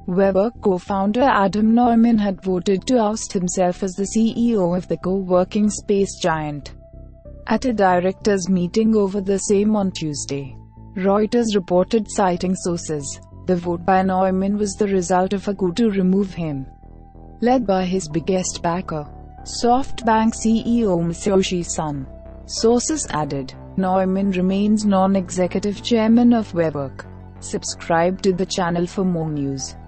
WeWork co-founder Adam Neumann had voted to oust himself as the CEO of the co-working space giant at a directors' meeting over the same on Tuesday. Reuters reported, citing sources. The vote by Neumann was the result of a coup to remove him, led by his biggest backer, SoftBank CEO Masayoshi Son. Sources added, Neumann remains non-executive chairman of WeWork. Subscribe to the channel for more news.